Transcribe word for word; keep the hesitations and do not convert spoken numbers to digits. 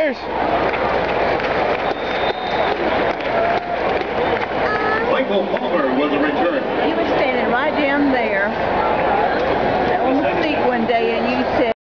Cheers. Michael Palmer was a return. He was standing right down there.